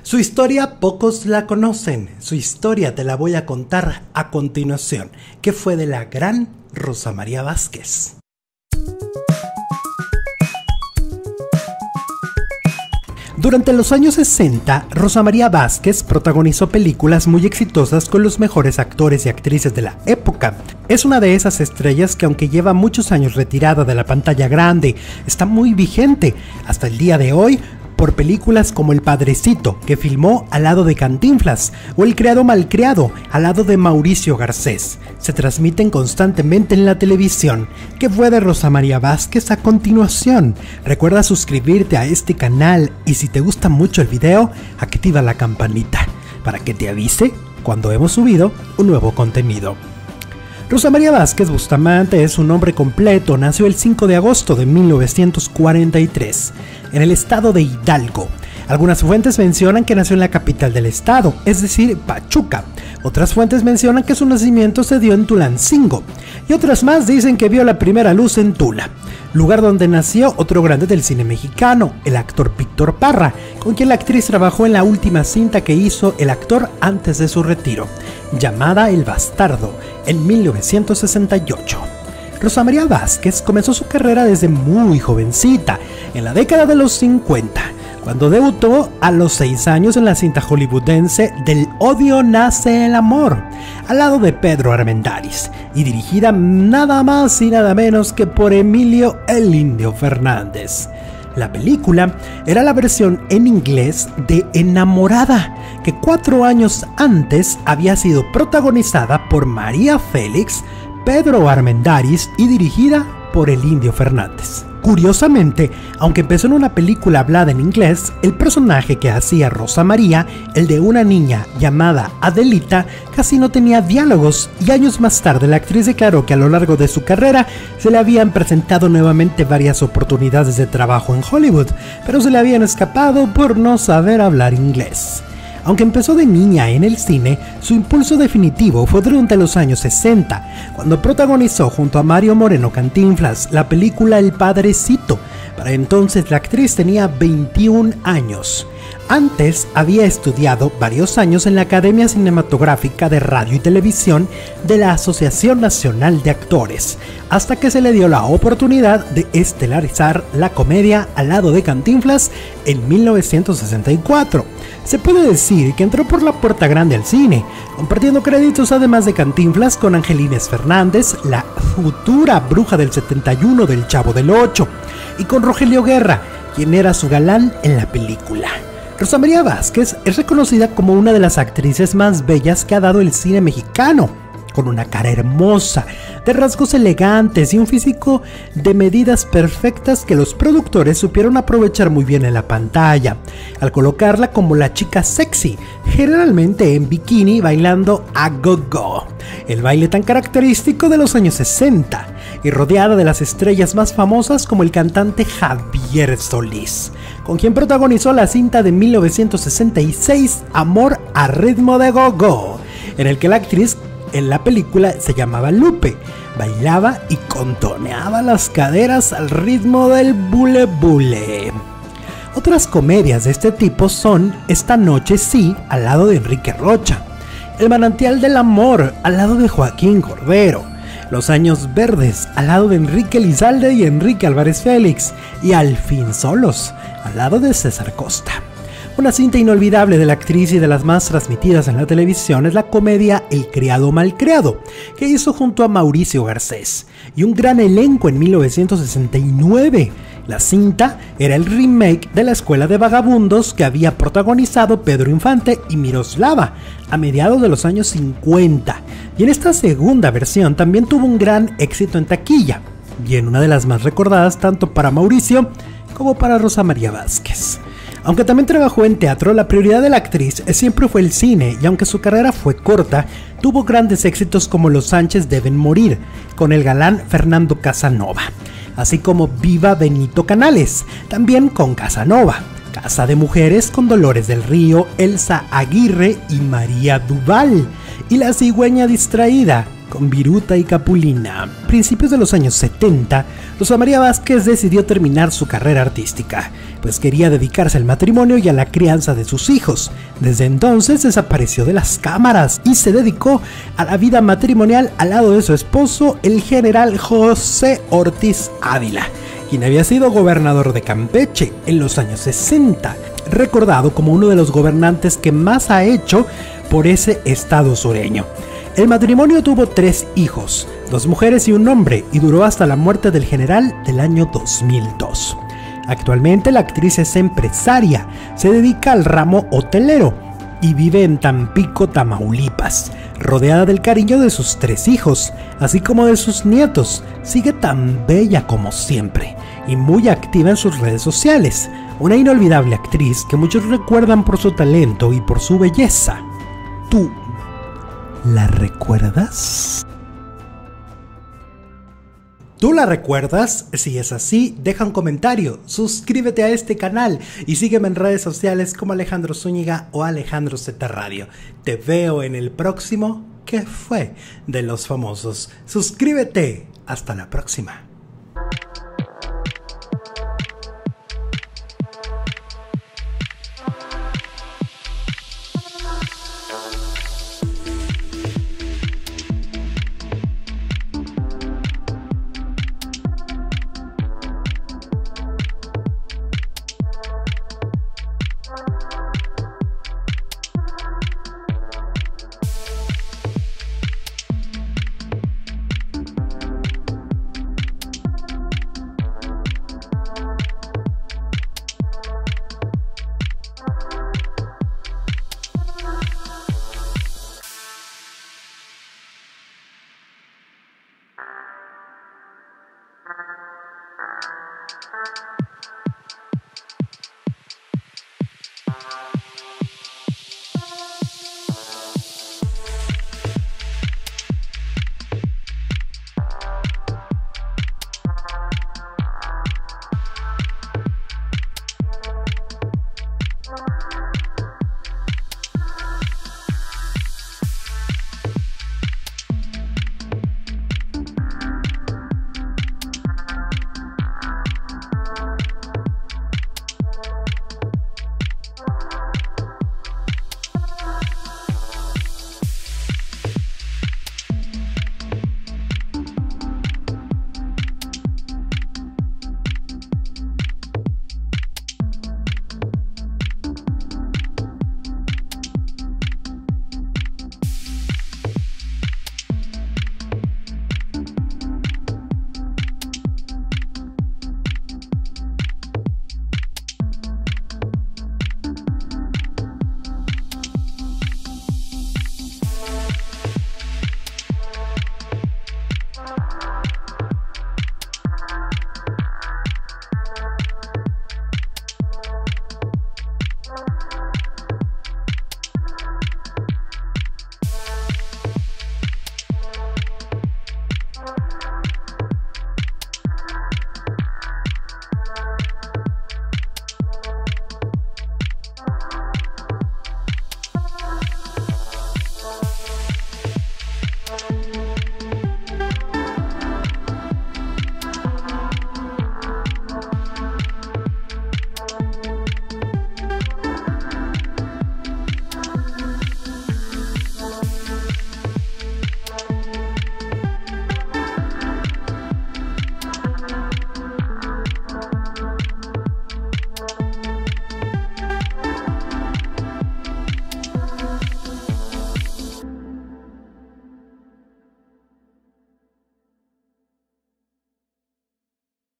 Su historia pocos la conocen, su historia te la voy a contar a continuación, que fue de la gran Rosa María Vázquez. Durante los años 60, Rosa María Vázquez protagonizó películas muy exitosas con los mejores actores y actrices de la época. Es una de esas estrellas que, aunque lleva muchos años retirada de la pantalla grande, está muy vigente hasta el día de hoy por películas como El Padrecito, que filmó al lado de Cantinflas, o El Criado Malcriado, al lado de Mauricio Garcés. Se transmiten constantemente en la televisión. ¿Qué fue de Rosa María Vázquez a continuación? Recuerda suscribirte a este canal y si te gusta mucho el video, activa la campanita para que te avise cuando hemos subido un nuevo contenido. Rosa María Vázquez Bustamante es su nombre completo. Nació el 5 de agosto de 1943 en el estado de Hidalgo. Algunas fuentes mencionan que nació en la capital del estado, es decir, Pachuca. Otras fuentes mencionan que su nacimiento se dio en Tulancingo. Y otras más dicen que vio la primera luz en Tula, lugar donde nació otro grande del cine mexicano, el actor Víctor Parra, con quien la actriz trabajó en la última cinta que hizo el actor antes de su retiro, llamada El Bastardo, en 1968. Rosa María Vázquez comenzó su carrera desde muy jovencita, en la década de los 50, cuando debutó a los 6 años en la cinta hollywoodense Del odio nace el amor, al lado de Pedro Armendáriz, y dirigida nada más y nada menos que por Emilio el Indio Fernández. La película era la versión en inglés de Enamorada, que 4 años antes había sido protagonizada por María Félix, Pedro Armendáriz y dirigida por el Indio Fernández. Curiosamente, aunque empezó en una película hablada en inglés, el personaje que hacía Rosa María, el de una niña llamada Adelita, casi no tenía diálogos, y años más tarde la actriz declaró que a lo largo de su carrera se le habían presentado nuevamente varias oportunidades de trabajo en Hollywood, pero se le habían escapado por no saber hablar inglés. Aunque empezó de niña en el cine, su impulso definitivo fue durante los años 60, cuando protagonizó junto a Mario Moreno Cantinflas la película El Padrecito. Para entonces la actriz tenía 21 años. Antes había estudiado varios años en la Academia Cinematográfica de Radio y Televisión de la Asociación Nacional de Actores, hasta que se le dio la oportunidad de estelarizar la comedia al lado de Cantinflas en 1964. Se puede decir que entró por la puerta grande al cine, compartiendo créditos además de Cantinflas con Angelines Fernández, la futura bruja del 71 del Chavo del Ocho, y con Rogelio Guerra, quien era su galán en la película. Rosa María Vázquez es reconocida como una de las actrices más bellas que ha dado el cine mexicano, con una cara hermosa, de rasgos elegantes y un físico de medidas perfectas que los productores supieron aprovechar muy bien en la pantalla, al colocarla como la chica sexy, generalmente en bikini bailando a go-go, el baile tan característico de los años 60, y rodeada de las estrellas más famosas como el cantante Javier Solís, con quien protagonizó la cinta de 1966 Amor a ritmo de go-go, en el que la actriz en la película se llamaba Lupe, bailaba y contoneaba las caderas al ritmo del bule bule. Otras comedias de este tipo son Esta noche sí, al lado de Enrique Rocha, El manantial del amor, al lado de Joaquín Cordero, Los años verdes, al lado de Enrique Elizalde y Enrique Álvarez Félix, y Al fin solos, al lado de César Costa. Una cinta inolvidable de la actriz y de las más transmitidas en la televisión es la comedia El Criado Malcriado, que hizo junto a Mauricio Garcés, y un gran elenco en 1969. La cinta era el remake de La Escuela de Vagabundos que había protagonizado Pedro Infante y Miroslava a mediados de los años 50, y en esta segunda versión también tuvo un gran éxito en taquilla, y en una de las más recordadas tanto para Mauricio como para Rosa María Vázquez. Aunque también trabajó en teatro, la prioridad de la actriz siempre fue el cine, y aunque su carrera fue corta, tuvo grandes éxitos como Los Sánchez deben morir, con el galán Fernando Casanova, así como Viva Benito Canales, también con Casanova, Casa de Mujeres con Dolores del Río, Elsa Aguirre y María Duval, y La cigüeña distraída, con Viruta y Capulina. A principios de los años 70, Rosa María Vázquez decidió terminar su carrera artística, pues quería dedicarse al matrimonio y a la crianza de sus hijos. Desde entonces desapareció de las cámaras y se dedicó a la vida matrimonial al lado de su esposo, el general José Ortiz Ávila, quien había sido gobernador de Campeche en los años 60, recordado como uno de los gobernantes que más ha hecho por ese estado sureño. El matrimonio tuvo 3 hijos, 2 mujeres y un hombre, y duró hasta la muerte del general del año 2002. Actualmente la actriz es empresaria, se dedica al ramo hotelero y vive en Tampico, Tamaulipas, rodeada del cariño de sus 3 hijos, así como de sus nietos. Sigue tan bella como siempre y muy activa en sus redes sociales, una inolvidable actriz que muchos recuerdan por su talento y por su belleza. ¿Tú la recuerdas? ¿Tú la recuerdas? Si es así, deja un comentario, suscríbete a este canal y sígueme en redes sociales como Alejandro Zúñiga o Alejandro Z Radio. Te veo en el próximo ¿Qué fue de los famosos? Suscríbete. Hasta la próxima.